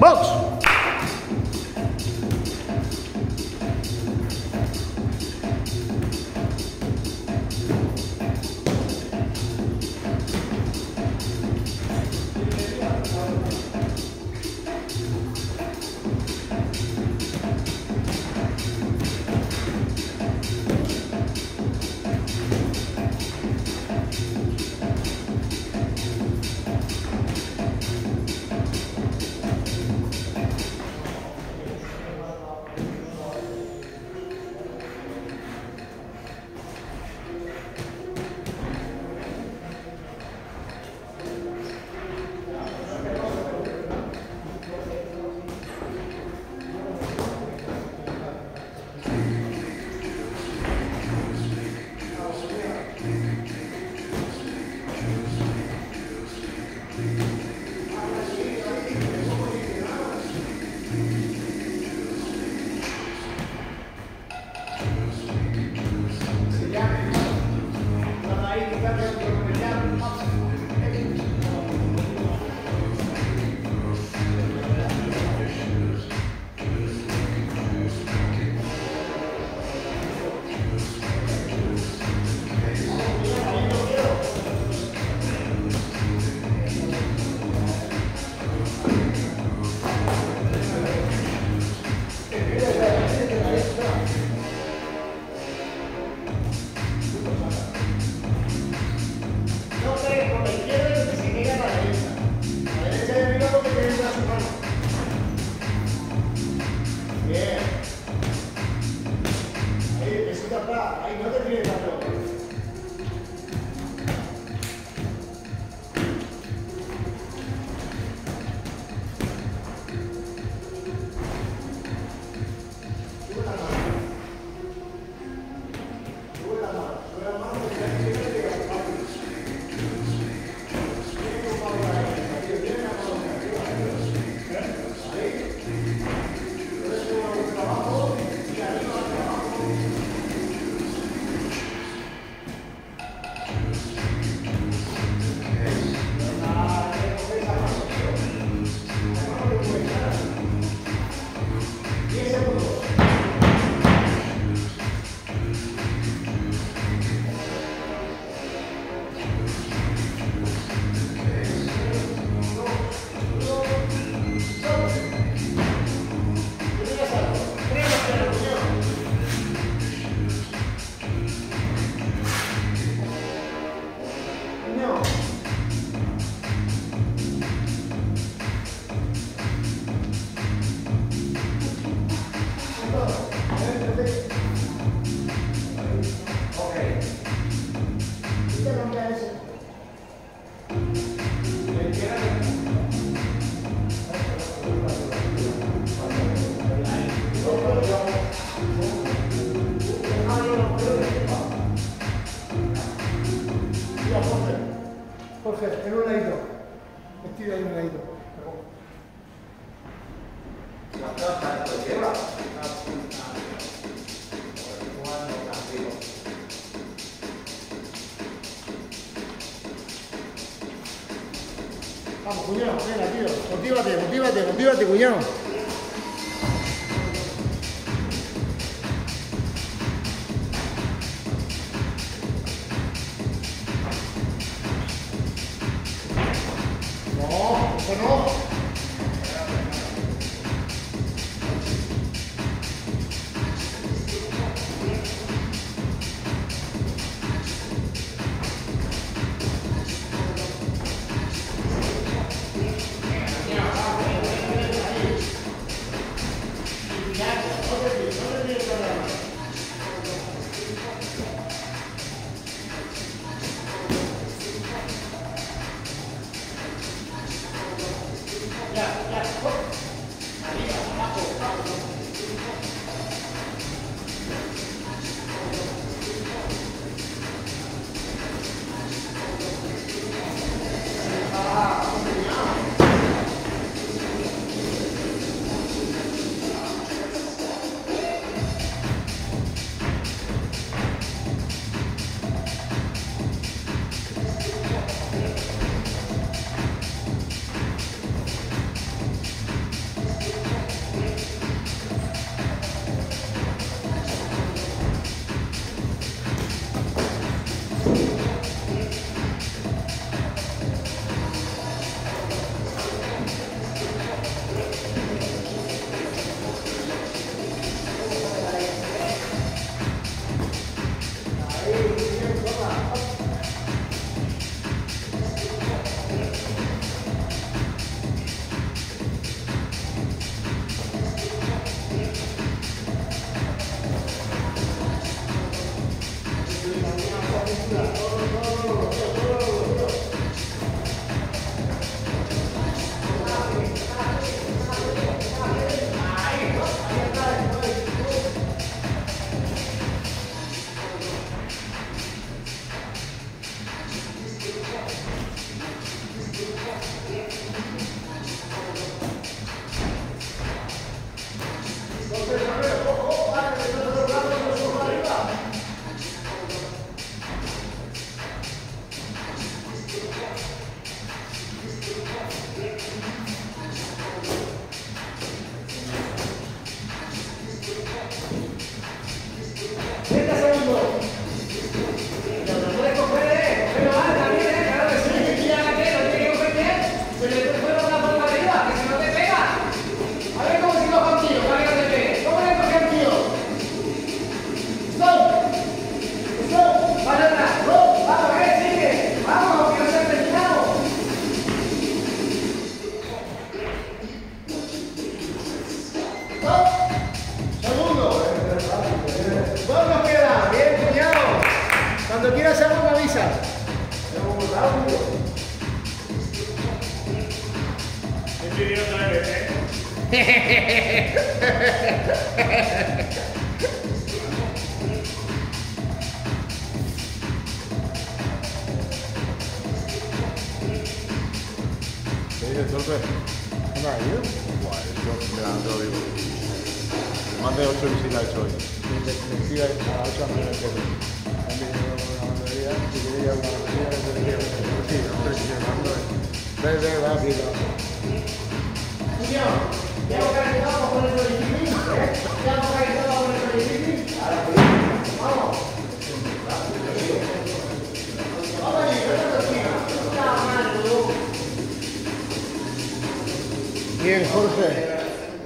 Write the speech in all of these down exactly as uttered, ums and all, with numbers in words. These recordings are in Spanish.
¡Box! Jorge, en un ladito. Estira ahí en un ladito. Vamos, cuñado, venga, tío. Motívate, motívate, motívate, cuñado. No, eso no. Segundo. Dos nos queda. Bien, cuñado. Cuando quieras algo me avisas. Este video otra vez, ¿eh? ¿Qué dices, Torpe? ¿Dónde ha ido? Buah, yo, mira, te lo digo. Más de ocho visitas he hecho hoy. Le sigue a las ocho a nueve de Torpe. Han venido una lavandería, si quería ir a una lavandería, no sé qué. Sí, hombre, sí, hablando de... Ves, ves, rápido. Cuñado, ¿ya hemos calentado para ponerlo difícil? ¿Ya hemos calentado para ponerlo difícil? Vamos. Vamos allí, esta cocina. Está mal, boludo. Bien, Jorge.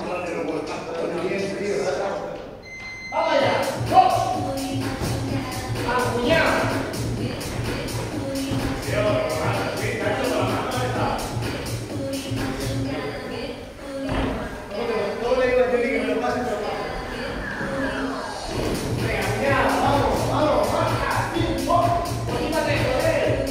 ¡Vamos allá! ¡Dos! ¡Al cuñado! Todo le digo a Kelly que me lo pase, pero va. Venga, cuñado, vamos, vamos, baja, cinco, ponímate, joder.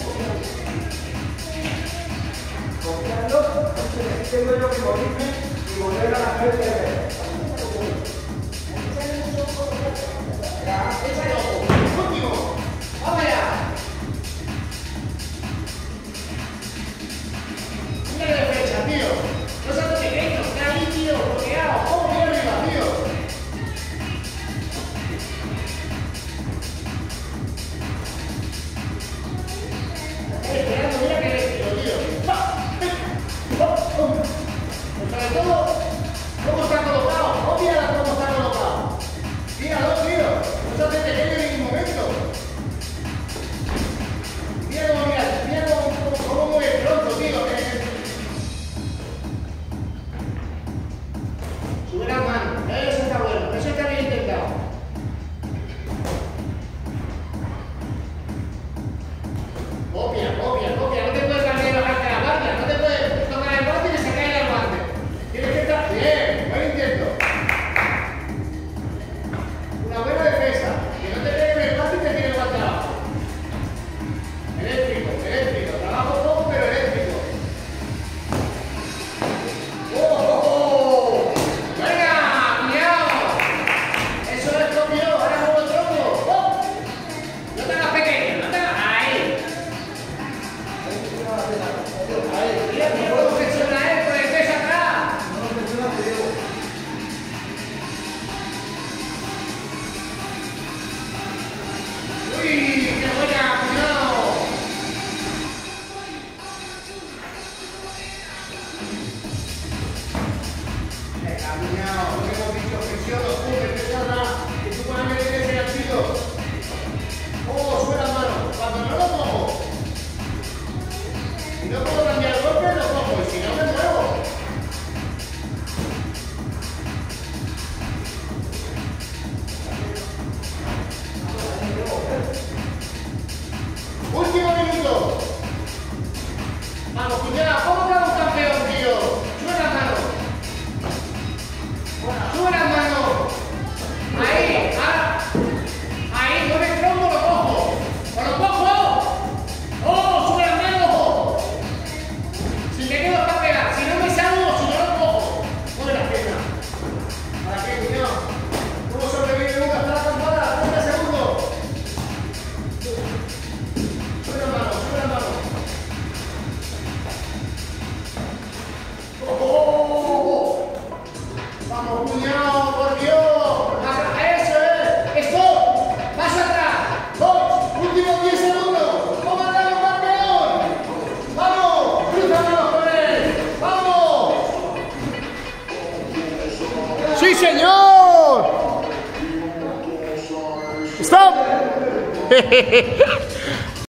Tengo yo que morirme. volver a la frente. Último. Vamos allá. Mira la defensa, tío. No seas pequeño, está ahí, tío, bloqueado. ¿Cómo viene arriba, tío? Esperando, mira que eléctrico, tío. Pero sobre todo, cómo está colocado. Oh, mira cómo está colocado. Míralo, tío. No se hace pequeño en ningún momento. Mira cómo, mira, mira cómo, cómo, cómo mueve pronto, tío. Sube las manos. Eso está bueno. Eso está bien intentado. Copia, copia, copia. No te puedes cambiar la parte de la guardia. No te puedes tocar el guante y se cae el guante. Tienes que estar bien. Buen intento. Una buena defensa. Que no te pegue en el guante y te tire el guante abajo. Eléctrico, eléctrico. Trabajo poco, pero eléctrico. ¡Oh, oh, oh! ¡Venga! ¡Cuidado! Eso es copio. Ahora como el tronco. ¡Oh! No te hagas pequeño. No te hagas... Ahí. Mira, mira cómo flexiona él con el peso atrás. Uy, qué buena, cuidado. Venga, cuidado, lo que hemos dicho, flexión, los pumes, peso atrás, que tú puedas meter ese ganchito. Oh, sube las manos, cuando no lo cojo. Si no puedo cambiar el golpe, lo cojo, y si no, me muevo. Último minuto. Vamos, cuñada, ¿cómo queda un campeón, tío? Sube las manos. Sube las manos. Ahí, ahora. Ahí, con el tronco lo cojo. ¡Con lo cojo! ¡Oh, sube las manos! Si me quedo para pegar, si no me salgo, si no lo cojo. Mueve las piernas. ¿Para qué, cuñado? ¿Cómo sobrevive uno hasta la campana? treinta segundos. Sube las manos, sube las manos. ¡Oh, oh, oh, oh! ¡Vamos, cuñado, por Dios! ¡Eso es! ¡Esto! ¡Paso atrás! ¡Dos! ¡Últimos diez segundos! ¡Cómo andamos, campeón! ¡Vamos! ¡Cruzamos con él! ¡Vamos! ¡Sí, señor! ¡Stop!